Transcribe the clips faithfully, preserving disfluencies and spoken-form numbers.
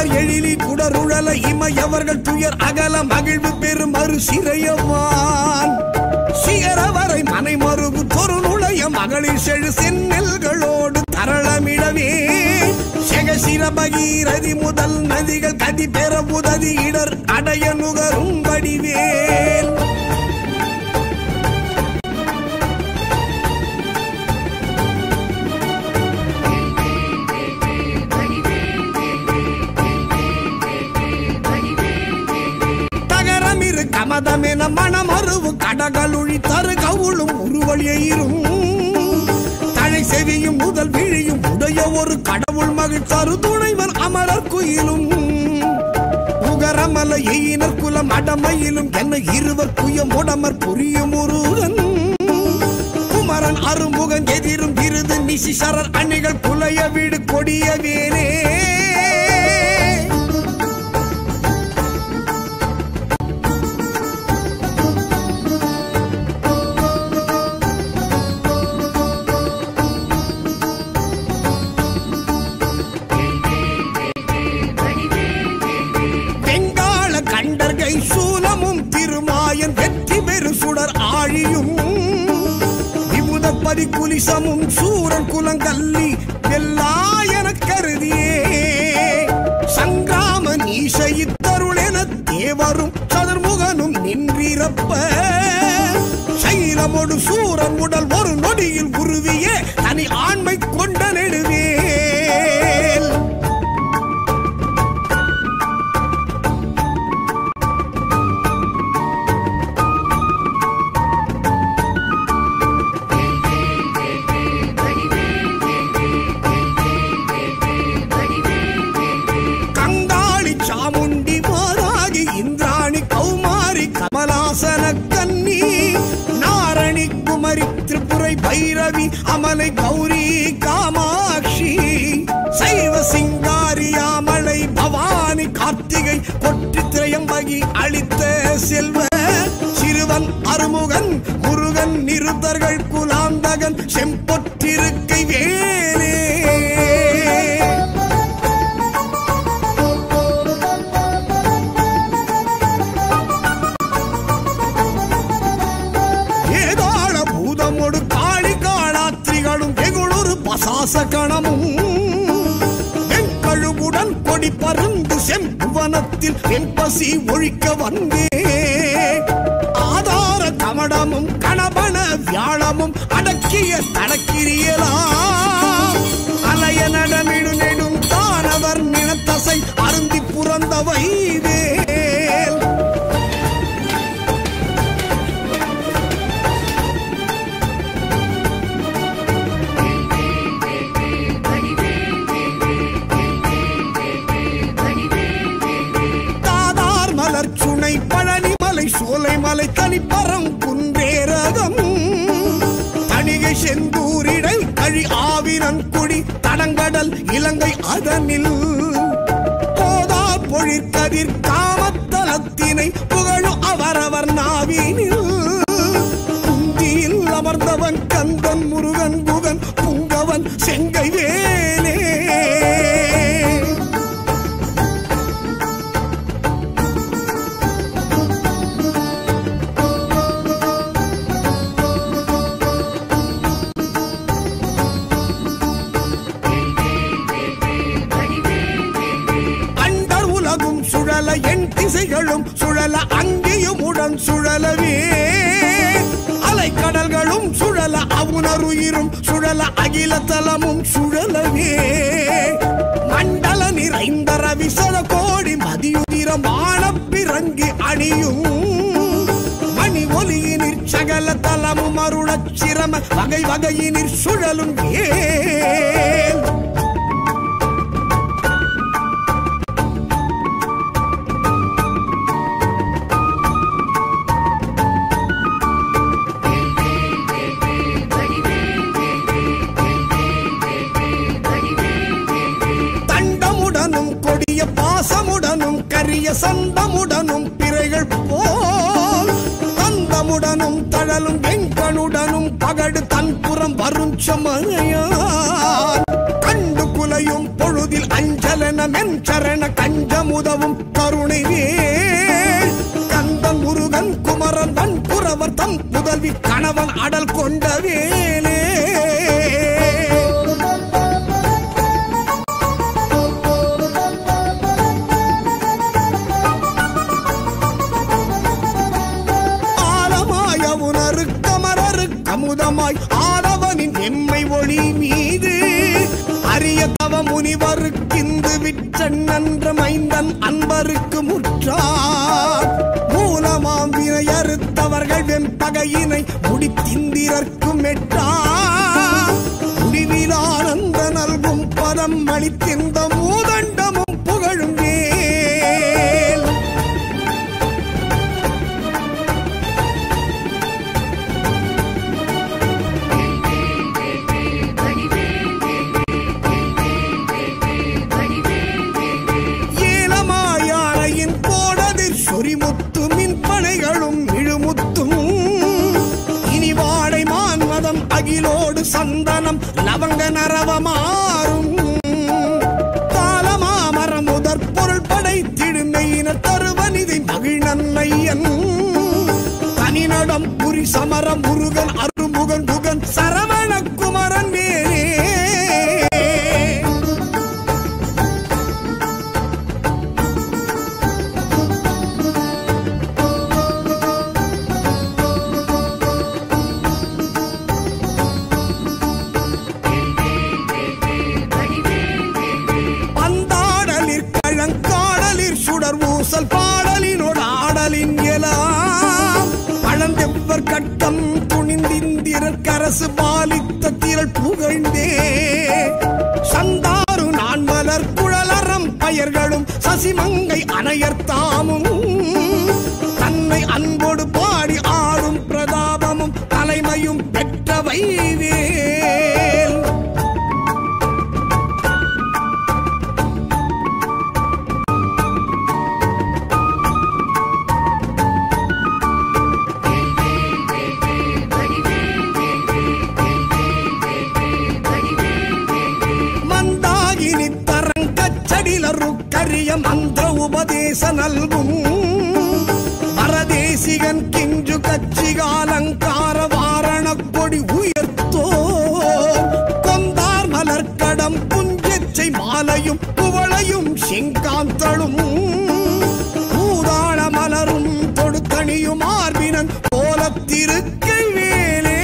மலர் எழிலி குடருழல இமையவர்கள் துயர் அகல மகிழ்வு பெரும் மறு சிறையவான் சிகரவரை மனை மருகு தொரு நுழைய மகளிர் செழு செந்நெல்களோடு தரளமிடவே செகசிர பகீரதி முதல் நதிகள் கதி பெற உதவி இடர் அடைய நுகரும் வடிவேல் தகரமிரு கமதமென மணமருவு கடகளுழி தரு கவுளும் உருவழியும் தழை செவியும் முதல் விழியும் உடைய ஒரு கடவுள் மகிழ் தரு துணைவர் அமரர் குயிலும் உகரமல எயினர் குலம் அடமையிலும் என்ன இருவர் குயம் உடமர் புரியும் முருகன் குமரன் அருமுகன் எதிரும் விருது நிசிசரர் அணிகள் புலைய வீடு கொடிய வேனே சூலமும் திருமாயன் வெற்றி பெரு சுடர் ஆழியும் விபுதப்பதி குலிசமும் சூரன் குலங்கல்லி எல்லாயன கருதியே சங்கிராம நீசைத்தருளென தேவரும் சதுர்முகனும் நின்றிருப்ப சைலமோடு சூரன் உடல் ஒரு நொடியில் உருவிய தனி ஆண்மை கொண்ட நெடுவேல் பைரவி அமலை கௌரி காமாட்சி சைவ சிங்காரியாமலை பவானி கார்த்திகை கொற்றி திரையம்பகி அளித்த செல்வ சிறுவன் அருமுகன் முருகன் நிருத்தர்கள் குலாந்தகன் செம்பொற்றிருக்கை வேலே சாசகணமும் வெண்கழுகுடன் கொடி பருந்து செம்புவனத்தில் வெண்பசி ஒழிக்க வந்தே ஆதார கமடமும் கணபன வியாழமும் அடக்கிய தடக்கிரியலாம் அலைய நடமிடு நெடும் தானவர் நினத்தசை அருந்தி புறந்தவை வேல் சுனை பழனிமலை சோலைமலை தனிப்பரம் குன்றேரகம் தணிகை செந்தூரிடை கழி ஆவினன் குடி தடங்கடல் இலங்கை அதனில் போதார் பொழிற்கதிர் காமத்தலத்தினை புகழும் அவரவர் நாவினில் குந்தியில் அமர்ந்தவன் கந்தன் முருகன் குகன் புங்கவன் செங்கை வேலே என் திசைகளும் சுழல அங்கேயும் உடன் சுழலவே அலைக்கடல்களும் சுழல அவுணருயிரும் சுழல அகில தலமும் சுழலவே மண்டல நிறைந்த ரவிசத கோடி மதியுதிரம் ஆனப்பிறங்கி அணியும் மணி ஒலியினிற் சகல தலமும் அருளச் சிரம வகை வகையினிற் சுழலும் ஏன் பாசமுடனும் கரிய சந்தமுடனும் பிறைகள் போல் தந்தமுடனும் தழலும் வெங்கனுடனும் பகடு தன்புறம் வரும் சமனையான் கண்டு குலையும் பொழுதில் அஞ்சலன கணமென் சரண கஞ்சமுதவும் கருணை வேல் கந்தன் முருகன் குமரன் வன் குறவர் தம் புதல்வி கணவன் அடல் கொண்ட வேலே அமுதமாய் ஆடவனின் எம்மை ஒளி மீது அரிய தவ முனிவருக்கிந்து விற்றன்ற மைந்தன் அன்பருக்கு முற்றார் மூலமாம் வினை அறுத்தவர்கள் வெம்பகையினை முடித்திந்திரர்க்கும் எட்டார் முடிவில் ஆனந்த நல்கும் பதம் அளித்திருந்த மூதண்டமும் புகழும் வேல் சொரிமுத்து மின்பனைகளும் இழுமுத்தும் இனி வாடை மான்மதம் அகிலோடு சந்தனம் லவங்க நரவமாறும் காலமாமர முதற் பொருள் படைத்திடுமையினர் தருவனிதை மகிழ் நன்மையன் தனிநடம் புரி சமர முருகன் அருமுகன் புகன் சரவண குமரன் வேலே ஊசல் பாடலினோடு ஆடலின் எலாம் பழந்தெவ்வர் கட்டம் துணிந்திந்திரர் கரசு பாலித்த திரள் புகழ்ந்தே சந்தாரு நான் மலர் குழலறம் பயர்களும் சசிமங்கை அணையர்த்தாமும் தன்னை அன்போடு பாடி ஆடும் பிரதாபமும் தலைமையும் பெற்றவை வேல் மந்திர உபதேச நல்கும் பரதேசிகன் கிஞ்சு கச்சிகாலங்கார வாரண கொடி உயர்த்தோ கொந்தார் மலர்கடம் புஞ்சச்சை மாலையும் குவளையும் செங்காந்தளும் பூதாள மலரும் தொடுத்தணியும் ஆர்பினன் கோலத்திருக்கை வேலே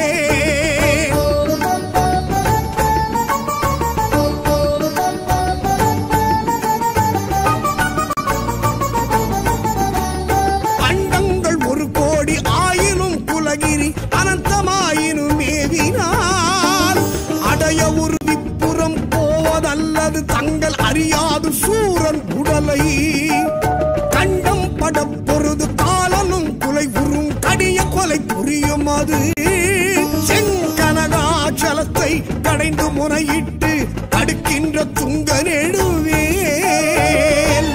அனந்தமாயினும் மேவினால் அடைய ஒரு விப்புறம் போவதல்லது தங்கள் அறியாது சூரன் உடலை கண்டம் பட பொருது காலனும் குலை உறும் கடிய கொலை புரியும் அது செங்கனகாச்சலத்தை கடைந்து முறையிட்டு தடுக்கின்ற துங்க நெடுவேல்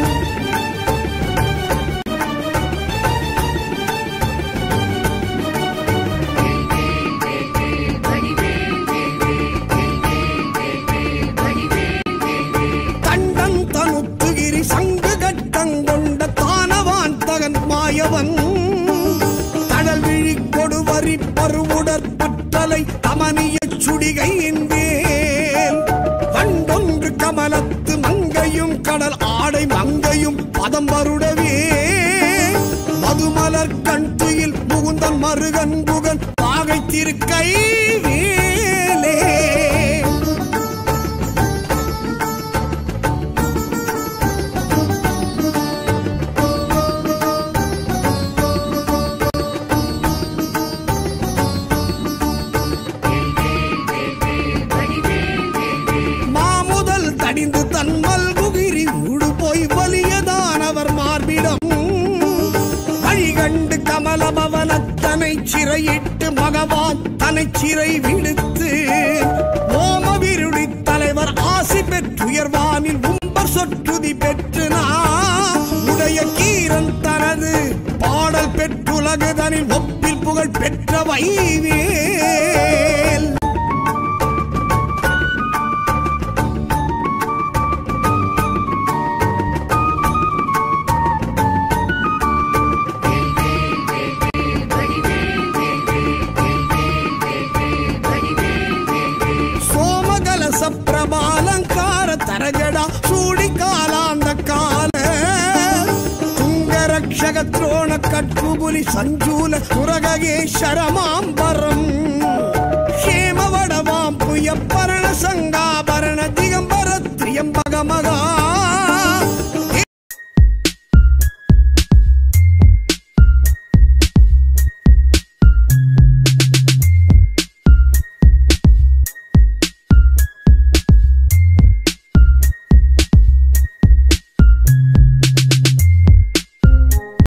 மாயவன் கடல் விழி கொடுவரி பருவுடற் பற்றலை கமனிய சுடிகையின் வேல் வண்டொன்று கமலத்து மங்கையும் கடல் ஆடை மங்கையும் பதம் வருடவே மதுமலர் கண் துயில் முகுந்தன் மருகன் புகன் பாகை திருக்கை வேலே அடிந்து தன்மல் குகிரி உடு போய் வலியதானவர் மார்பிடம் வழிகண்டு கமலபவனத்தனை சிறையிட்டு மகவான் தனை சிறை விடுத்து ஓமவிருடி தலைவர் ஆசி பெற்றுயர்வானில் உம்பர் சொற்றுதி பெற்று உடைய கீரன் தனது பாடல் பெற்றுலகுதனில் ஒப்பில் புகழ் பெற்ற வைவேல் விஷகத்ரோண கட்குபுலி சஞ்சூல துரகேஸ்வரமாம்பரம் க்ஷேமவடவாம் புய பரண சங்காபரண திகம்பர திரியம்பக மகா